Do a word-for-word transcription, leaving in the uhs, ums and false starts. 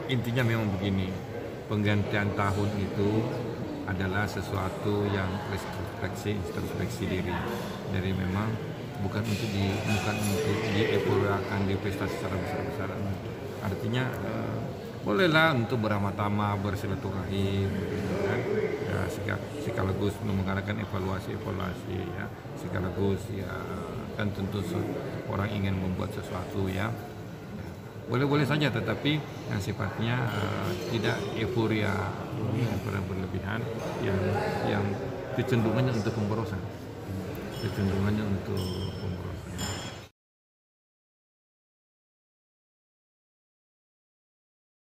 intinya memang begini, penggantian tahun itu adalah sesuatu yang introspeksi introspeksi diri. Jadi memang bukan untuk di bukan untuk dieuforiakan di pesta secara besar-besaran. Artinya eh, bolehlah untuk beramah-tamah, bersilaturahim, gitu kan. Ya, seka- sekaligus mengadakan evaluasi-evaluasi, ya, sekaligus ya kan tentu se- orang ingin membuat sesuatu, ya. Boleh-boleh saja, tetapi yang sifatnya uh, tidak euforia, yang berlebihan, yang yang kecenderungannya untuk pemborosan, kecenderungannya untuk